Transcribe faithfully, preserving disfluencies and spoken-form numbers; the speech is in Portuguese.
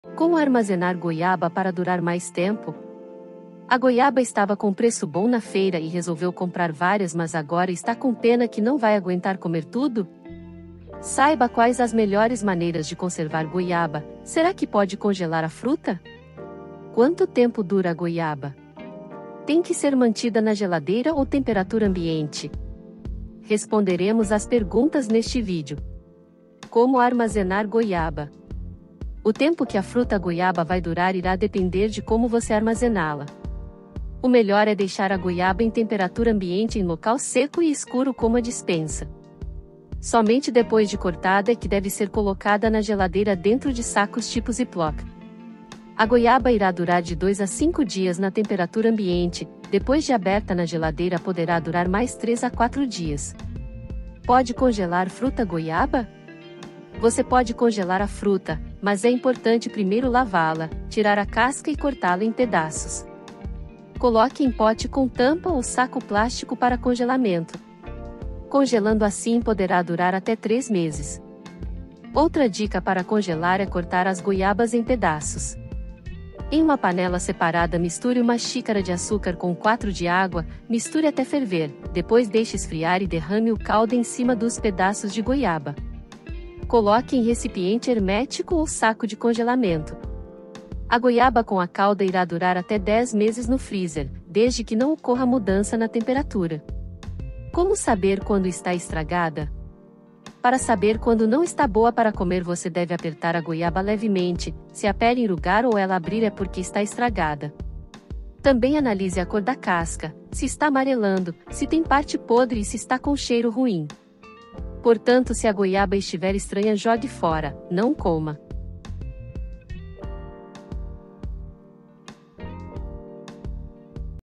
Como armazenar goiaba para durar mais tempo? A goiaba estava com preço bom na feira e resolveu comprar várias, mas agora está com pena que não vai aguentar comer tudo? Saiba quais as melhores maneiras de conservar goiaba. Será que pode congelar a fruta? Quanto tempo dura a goiaba? Tem que ser mantida na geladeira ou temperatura ambiente? Responderemos às perguntas neste vídeo. Como armazenar goiaba? O tempo que a fruta goiaba vai durar irá depender de como você armazená-la. O melhor é deixar a goiaba em temperatura ambiente em local seco e escuro como a despensa. Somente depois de cortada é que deve ser colocada na geladeira dentro de sacos tipo Ziploc. A goiaba irá durar de dois a cinco dias na temperatura ambiente, depois de aberta na geladeira poderá durar mais três a quatro dias. Pode congelar fruta goiaba? Você pode congelar a fruta, mas é importante primeiro lavá-la, tirar a casca e cortá-la em pedaços. Coloque em pote com tampa ou saco plástico para congelamento. Congelando assim poderá durar até três meses. Outra dica para congelar é cortar as goiabas em pedaços. Em uma panela separada misture uma xícara de açúcar com quatro de água, misture até ferver, depois deixe esfriar e derrame o caldo em cima dos pedaços de goiaba. Coloque em recipiente hermético ou saco de congelamento. A goiaba com a calda irá durar até dez meses no freezer, desde que não ocorra mudança na temperatura. Como saber quando está estragada? Para saber quando não está boa para comer, você deve apertar a goiaba levemente. Se a pele enrugar ou ela abrir é porque está estragada. Também analise a cor da casca, se está amarelando, se tem parte podre e se está com cheiro ruim. Portanto, se a goiaba estiver estranha, jogue fora, não coma.